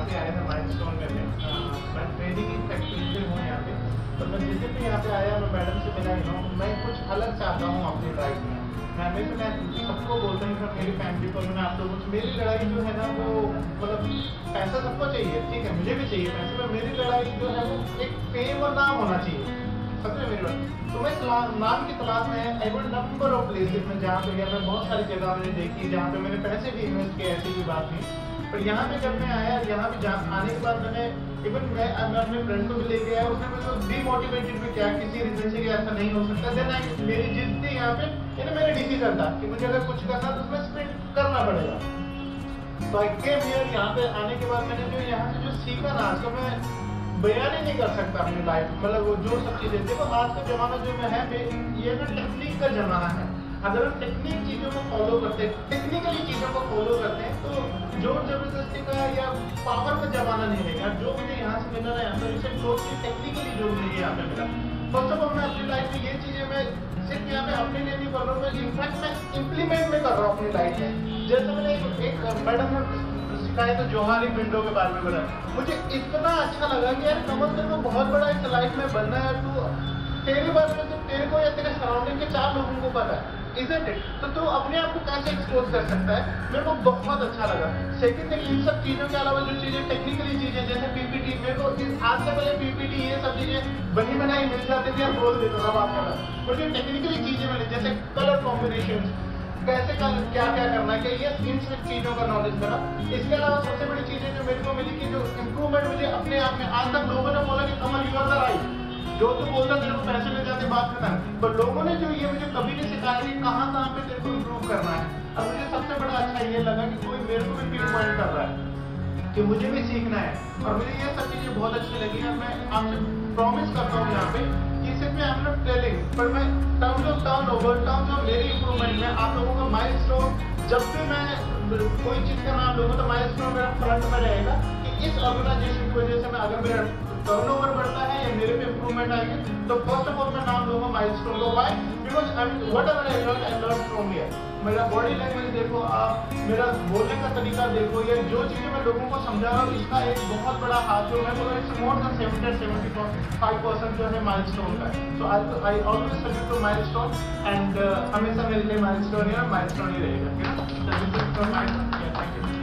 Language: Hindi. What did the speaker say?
पे आए थे माइलस्टोन में थे। मैं ट्रेनिंग की फैक्ट्री से हूँ यहाँ पे, तो मैं जिस दिन भी यहाँ पे आया मैं मैडम से मिला मैं कुछ अलग चाहता हूँ अपनी लाइफ में। मैं हमेशा सबको बोलता हूँ सर मेरी फैमिली को, मैं आप लोगों से मेरी लड़ाई जो है ना वो मतलब पैसा सबको चाहिए, ठीक है मुझे भी चाहिए पैसे, पर मेरी लड़ाई जो है वो एक फेम और नाम होना चाहिए, समझे मेरी बात। तो मैं नाम की तलाश में I want number of places में जहाँ पे गया, मैं बहुत सारी जगह मैंने देखी जहाँ पे मैंने पैसे भी इन्वेस्ट किए, ऐसी कोई बात नहीं। पर यहाँ पे जब मैं आया, यहाँ पे आने के बाद मैंने इवन मैं अपने फ्रेंड को भी लेके आया, उसने मेरे को डीमोटिवेटेड भी किया किसी रीजन से कि ऐसा नहीं हो सकता। देन आई मेरी जिद थी यहाँ पे, यानी मेरा डिसीजन था कि मुझे अगर कुछ करना तो उसमें स्प्रिंट करना पड़ेगा। तो आई केम हियर, यहाँ पे आने के बाद मैंने जो यहाँ से जो सीखा ना, आज का मैं बयान ही नहीं कर सकता अपनी लाइफ, मतलब वो जो सब चीजें देखो आज का जमाना जो में है ये ना टेक्निक का जमाना है। अगर हम टेक्निक चीजों को फॉलो करते हैं, टेक्निकली चीजों को फॉलो करते हैं, तो जोर जबरदस्ती का या पावर का जमाना नहीं रहेगा। जो मुझे यहाँ से मिला है तो इसे टोटली टेक्निकली जो मुझे यहाँ पे मिला। फर्स्ट ऑफ ऑल मैं अपनी लाइफ में ये चीजें मैं सिर्फ यहाँ पे अपने लिए नहीं कर रहा हूँ, मैं इनफैक्ट मैं इम्प्लीमेंट में कर रहा हूँ अपनी लाइफ में। जैसे मैंने एक मैडम ने सिखाया तो जोहारी विंडो के बारे में बोला, मुझे इतना अच्छा लगा कि यार कमल तेरे को बहुत बड़ा इस लाइफ में बनना है, तू तेरे बारे में तो तेरे को या तेरे सराउंडिंग के 4 लोगों को पता है, इज़न्ट इट? तो तू अपने आप को कैसे एक्सपोज कर सकता है, मेरे को बहुत अच्छा लगा। सेकंड थिंग, इन सब चीज़ों के अलावा जो चीज़ें टेक्निकली चीज़ें जैसे पीपीटी, मेरे को आज से पहले पीपीटी ये सब चीज़ें बनी बनाई मिल जाती थी, बोल देता था बात करना। मुझे टेक्निकली चीज़ें मिली जैसे कलर कॉम्बिनेशन, कैसे क्या क्या करना है, ये इन सब चीज़ों का नॉलेज मिला। इसके अलावा सबसे बड़ी चीज़ें जो मेरे को मिली कि जो इम्प्रूवमेंट मुझे अपने आप में, आज तक लोगों ने बोला कि Kamal you are the right, जो तू बोलता तेरे को पैसे मिल जाते बात खत्म, पर लोगों ने जो ये मुझे कभी नहीं सिखाया कि कहाँ पे तेरे को इम्प्रूव करना है। अब मुझे सबसे बड़ा अच्छा ये लगा कि कोई मेरे को भी पिन पॉइंट कर रहा है कि मुझे भी सीखना है, और मुझे ये सब चीज़ें बहुत अच्छी लगी। और मैं आपसे प्रॉमिस करता हूँ यहाँ पे कि सिर्फ मैं नॉट टेलिंग, पर मैं टर्न ओवर जो मेरी इम्प्रूवमेंट में आप लोगों का माइलस्टोन, जब भी मैं कोई चीज़ का नाम लूँगा तो माइलस्टोन मेरा फ्रंट में रहेगा कि इस ऑर्गेनाइजेशन की वजह से मैं अगर मेरा टर्नओवर बढ़ता है या मेरे में इम्प्रूवमेंट आएंगे तो फर्स्ट ऑफ ऑल मैं नाम लूँगा माइलस्टोन को। Why? Because whatever I learn from here. मेरा बॉडी लैंग्वेज देखो, आप मेरा बोलने का तरीका देखो, या जो चीज़ें मैं लोगों को समझा रहा हूँ, इसका एक बहुत बड़ा हाथ जो है वो इट्स मोर देन 75% जो है माइलस्टोन का है। So I always salute to milestone, and हमेशा मेरे लिए माइलस्टोन ही रहेगा। Thank you.